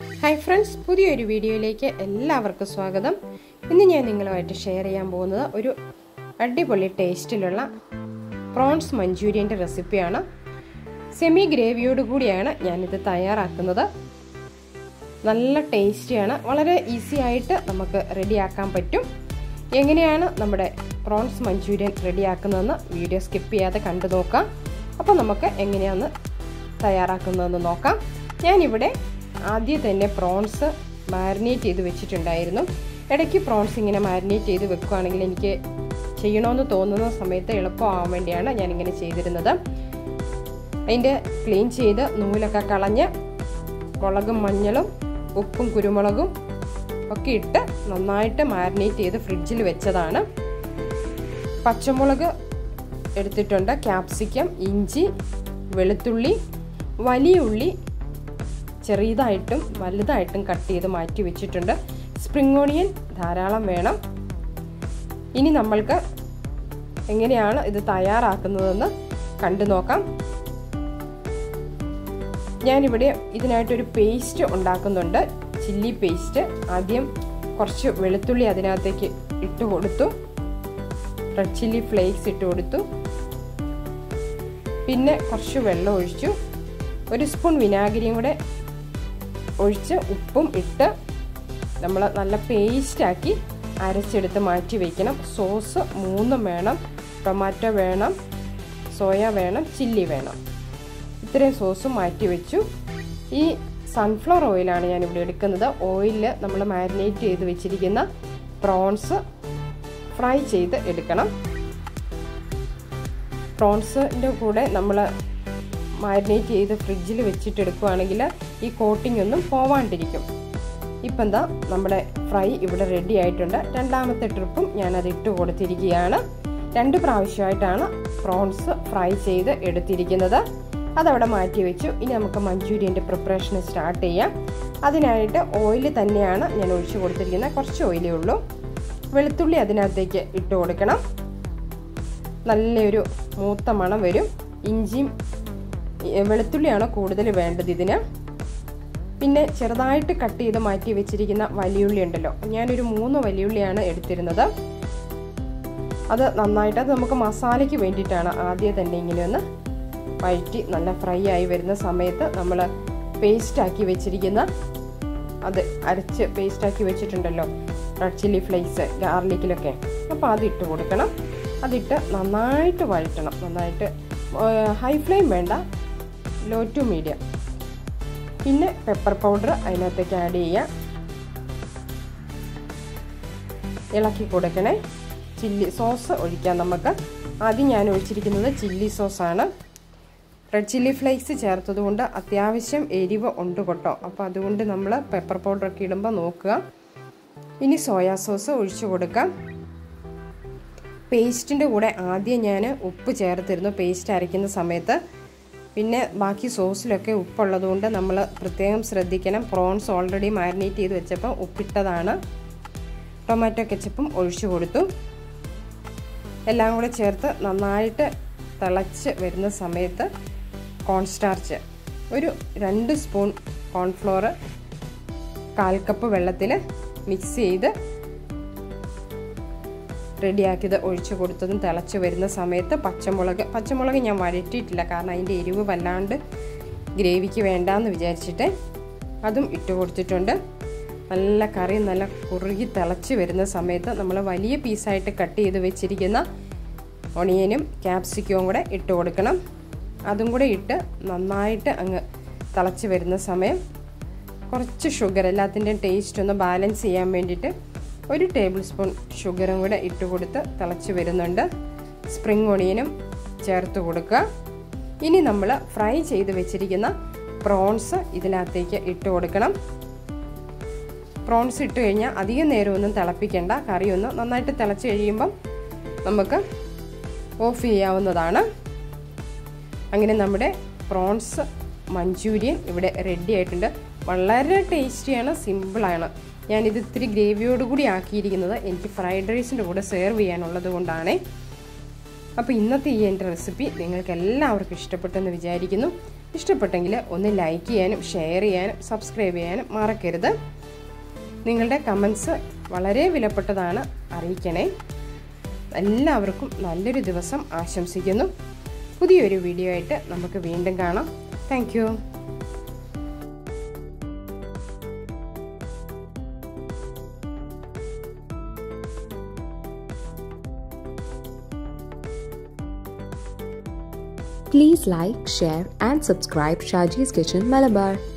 Hi friends, പുതിയൊരു വീഡിയോയിലേക്ക് എല്ലാവർക്കും സ്വാഗതം. ഇന്ന് ഞാൻ നിങ്ങളുമായിട്ട് ഷെയർ ചെയ്യാൻ പോകുന്നത് ഒരു അടിപൊളി ടേസ്റ്റിലുള്ള പ്രോൺസ് മഞ്ചൂരിയൻ്റെ റെസിപ്പിയാണ്. സെമി ഗ്രേവിയോട് കൂടിയാണ് ഞാനിത് തയ്യാറാക്കുന്നത്. നല്ല ടേസ്റ്റിയാണ്, വളരെ ഈസി ആയിട്ട് നമുക്ക് റെഡിയാക്കാൻ പറ്റും. എങ്ങനെയാണ് നമ്മുടെ പ്രോൺസ് മഞ്ചൂരിയൻ റെഡിയാക്കുന്നതെന്ന് വീഡിയോ സ്കിപ്പ് ചെയ്യാതെ കണ്ടു നോക്കാം. അപ്പോൾ നമുക്ക് എങ്ങനെയാണ് തയ്യാറാക്കുന്നതെന്ന് നോക്കാം. ഞാനിവിടെ ആദ്യം തന്നെ പ്രോൺസ് മാരിനേറ്റ് ചെയ്ത് വെച്ചിട്ടുണ്ടായിരുന്നു. ഇടയ്ക്ക് പ്രോൺസ് ഇങ്ങനെ മാരിനേറ്റ് ചെയ്ത് വെക്കുകയാണെങ്കിൽ എനിക്ക് ചെയ്യണമെന്ന് തോന്നുന്ന സമയത്ത് എളുപ്പമാകാൻ വേണ്ടിയാണ് ഞാനിങ്ങനെ ചെയ്തിരുന്നത്. അതിൻ്റെ ക്ലീൻ ചെയ്ത് നൂലൊക്കെ കളഞ്ഞ് മുളകും മഞ്ഞളും ഉപ്പും കുരുമുളകും ഒക്കെ ഇട്ട് നന്നായിട്ട് മാരിനേറ്റ് ചെയ്ത് ഫ്രിഡ്ജിൽ വെച്ചതാണ്. പച്ചമുളക് എടുത്തിട്ടുണ്ട്, ക്യാപ്സിക്കം, ഇഞ്ചി, വെളുത്തുള്ളി, വലിയ ഉള്ളി ചെറിയതായിട്ടും വലുതായിട്ടും കട്ട് ചെയ്ത് മാറ്റി വെച്ചിട്ടുണ്ട്. സ്പ്രിംഗ് ഓണിയൻ ധാരാളം വേണം. ഇനി നമ്മൾക്ക് എങ്ങനെയാണ് ഇത് തയ്യാറാക്കുന്നതെന്ന് കണ്ടു നോക്കാം. ഞാനിവിടെ ഇതിനായിട്ടൊരു പേസ്റ്റ് ഉണ്ടാക്കുന്നുണ്ട്, ചില്ലി പേസ്റ്റ്. ആദ്യം കുറച്ച് വെളുത്തുള്ളി അതിനകത്തേക്ക് ഇട്ട് കൊടുത്തു, റെഡ് ചില്ലി ഫ്ലേക്സ് ഇട്ട് കൊടുത്തു, പിന്നെ കുറച്ച് വെള്ളം ഒഴിച്ചു, ഒരു സ്പൂൺ വിനാഗിരിയും കൂടെ ഒഴിച്ച് ഉപ്പും ഇട്ട് നമ്മൾ നല്ല പേസ്റ്റാക്കി അരച്ചെടുത്ത് മാറ്റി വയ്ക്കണം. സോസ് 3 വേണം, ടൊമാറ്റോ വേണം, സോയ വേണം, ചില്ലി വേണം. ഇത്രയും സോസും മാറ്റി വെച്ചു. ഈ സൺഫ്ലവർ ഓയിലാണ് ഞാനിവിടെ എടുക്കുന്നത്. ഓയിലിൽ നമ്മൾ മാരിനേറ്റ് ചെയ്ത് വെച്ചിരിക്കുന്ന പ്രോൺസ് ഫ്രൈ ചെയ്ത് എടുക്കണം. പ്രോൺസിൻ്റെ കൂടെ നമ്മൾ മാരിനേറ്റ് ചെയ്ത് ഫ്രിഡ്ജിൽ വെച്ചിട്ട് എടുക്കുകയാണെങ്കിൽ ഈ കോട്ടിംഗ് ഒന്നും പോവാണ്ടിരിക്കും. ഇപ്പം എന്താ നമ്മുടെ ഫ്രൈ ഇവിടെ റെഡി ആയിട്ടുണ്ട്. രണ്ടാമത്തെ ട്രിപ്പും ഞാനത് ഇട്ട് കൊടുത്തിരിക്കുകയാണ്. 2 പ്രാവശ്യമായിട്ടാണ് പ്രോൺസ് ഫ്രൈ ചെയ്ത് എടുത്തിരിക്കുന്നത്. അതവിടെ മാറ്റി വെച്ചു. ഇനി നമുക്ക് മഞ്ചൂരിയൻ്റെ പ്രിപ്പറേഷൻ സ്റ്റാർട്ട് ചെയ്യാം. അതിനായിട്ട് ഓയിൽ തന്നെയാണ് ഞാൻ ഒഴിച്ചു കൊടുത്തിരിക്കുന്നത്. കുറച്ച് ഓയിലേ ഉള്ളൂ. വെളുത്തുള്ളി അതിനകത്തേക്ക് ഇട്ട് കൊടുക്കണം. നല്ലൊരു മൂത്ത മണം വരും. ഇഞ്ചിയും വെളുത്തുള്ളിയാണ് കൂടുതൽ വേണ്ടത് ഇതിന്. പിന്നെ ചെറുതായിട്ട് കട്ട് ചെയ്ത് മാറ്റി വെച്ചിരിക്കുന്ന വലിയുള്ളി ഉണ്ടല്ലോ, ഞാനൊരു 3 വലിയുള്ളിയാണ് എടുത്തിരുന്നത്. അത് നന്നായിട്ട്, അത് നമുക്ക് മസാലയ്ക്ക് വേണ്ടിയിട്ടാണ്. ആദ്യം തന്നെ ഇങ്ങനെ ഒന്ന് വഴറ്റി നല്ല ഫ്രൈ ആയി വരുന്ന സമയത്ത് നമ്മൾ പേസ്റ്റാക്കി വെച്ചിരിക്കുന്ന, അത് അരച്ച് പേസ്റ്റാക്കി വെച്ചിട്ടുണ്ടല്ലോ, റെഡ് ചില്ലി ഫ്ലേക്സ്, ഗാർലിക്കിലൊക്കെ, അപ്പോൾ അതിട്ട് കൊടുക്കണം. അതിട്ട് നന്നായിട്ട് വഴറ്റണം. നന്നായിട്ട് ഹൈ ഫ്ലെയിം വേണ്ട, ലോ ടു മീഡിയം. പിന്നെ പെപ്പർ പൗഡർ അതിനകത്തേക്ക് ആഡ് ചെയ്യാം, ഇളക്കി കൊടുക്കണേ. ചില്ലി സോസ് ഒഴിക്കാം നമുക്ക്. ആദ്യം ഞാൻ ഒഴിച്ചിരിക്കുന്നത് ചില്ലി സോസാണ്. റെഡ് ചില്ലി ഫ്ലേക്സ് ചേർത്തത് കൊണ്ട് അത്യാവശ്യം എരിവ് ഉണ്ട് കേട്ടോ. അപ്പോൾ അതുകൊണ്ട് നമ്മൾ പെപ്പർ പൗഡറൊക്കെ ഇടുമ്പോൾ നോക്കുക. ഇനി സോയാ സോസ് ഒഴിച്ചു കൊടുക്കാം. പേസ്റ്റിൻ്റെ കൂടെ ആദ്യം ഞാൻ ഉപ്പ് ചേർത്തിരുന്നു പേസ്റ്റ് അരയ്ക്കുന്ന സമയത്ത്. പിന്നെ ബാക്കി സോസിലൊക്കെ ഉപ്പുള്ളത് കൊണ്ട് നമ്മൾ പ്രത്യേകം ശ്രദ്ധിക്കണം. പ്രോൺസ് ഓൾറെഡി മാരിനേറ്റ് ചെയ്ത് വെച്ചപ്പോൾ ഉപ്പിട്ടതാണ്. ടൊമാറ്റോ കെച്ചപ്പും ഒഴിച്ചു കൊടുത്തു. എല്ലാം കൂടെ ചേർത്ത് നന്നായിട്ട് തിളച്ച് വരുന്ന സമയത്ത് കോൺസ്റ്റാർച്ച് ഒരു 2 സ്പൂൺ കോൺഫ്ലോർ 1/4 കപ്പ് വെള്ളത്തിൽ മിക്സ് ചെയ്ത് റെഡിയാക്കിയത് ഒഴിച്ചു കൊടുത്തതും തിളച്ച് വരുന്ന സമയത്ത് പച്ചമുളക് ഞാൻ വഴറ്റിയിട്ടില്ല, കാരണം അതിൻ്റെ എരിവ് വല്ലാണ്ട് ഗ്രേവിക്ക് വേണ്ടാന്ന് വിചാരിച്ചിട്ട് അതും ഇട്ട് കൊടുത്തിട്ടുണ്ട്. നല്ല കറി നല്ല കുറുകി തിളച്ച് വരുന്ന സമയത്ത് നമ്മൾ വലിയ പീസായിട്ട് കട്ട് ചെയ്ത് വെച്ചിരിക്കുന്ന ഒണിയനും ക്യാപ്സിക്കവും കൂടെ ഇട്ട് കൊടുക്കണം. അതും കൂടെ ഇട്ട് നന്നായിട്ട് അങ്ങ് തിളച്ച് വരുന്ന സമയം കുറച്ച് ഷുഗർ, എല്ലാത്തിൻ്റെയും ടേസ്റ്റ് ഒന്ന് ബാലൻസ് ചെയ്യാൻ വേണ്ടിയിട്ട് 1 ടേബിൾ സ്പൂൺ ഷുഗറും കൂടെ ഇട്ട് കൊടുത്ത് തിളച്ച് വരുന്നുണ്ട്. സ്പ്രിംഗ് ഓണിയനും ചേർത്ത് കൊടുക്കുക. ഇനി നമ്മൾ ഫ്രൈ ചെയ്ത് വെച്ചിരിക്കുന്ന പ്രോൺസ് ഇതിനകത്തേക്ക് ഇട്ട് കൊടുക്കണം. പ്രോൺസ് ഇട്ട് കഴിഞ്ഞാൽ അധികം നേരമൊന്നും തിളപ്പിക്കേണ്ട. കറി ഒന്ന് നന്നായിട്ട് തിളച്ച് കഴിയുമ്പം നമുക്ക് ഓഫ് ചെയ്യാവുന്നതാണ്. അങ്ങനെ നമ്മുടെ പ്രോൺസ് മഞ്ചൂരിയൻ ഇവിടെ റെഡി ആയിട്ടുണ്ട്. വളരെ ടേസ്റ്റിയാണ്, സിമ്പിളാണ്. ഞാനിത് ഇത്തിരി ഗ്രേവിയോട് കൂടി ആക്കിയിരിക്കുന്നത് എനിക്ക് ഫ്രൈഡ് റൈസിൻ്റെ കൂടെ സെർവ് ചെയ്യാനുള്ളത് കൊണ്ടാണ്. അപ്പോൾ ഇന്നത്തെ ഈ എൻ്റെ റെസിപ്പി നിങ്ങൾക്ക് എല്ലാവർക്കും ഇഷ്ടപ്പെട്ടെന്ന് വിചാരിക്കുന്നു. ഇഷ്ടപ്പെട്ടെങ്കിൽ ഒന്ന് ലൈക്ക് ചെയ്യാനും ഷെയർ ചെയ്യാനും സബ്സ്ക്രൈബ് ചെയ്യാനും മറക്കരുത്. നിങ്ങളുടെ കമൻസ് വളരെ വിലപ്പെട്ടതാണ്, അറിയിക്കണേ. എല്ലാവർക്കും നല്ലൊരു ദിവസം ആശംസിക്കുന്നു. പുതിയൊരു വീഡിയോ ആയിട്ട് നമുക്ക് വീണ്ടും കാണാം. Thank you. Please like, share and subscribe Shaji's Kitchen Malabar.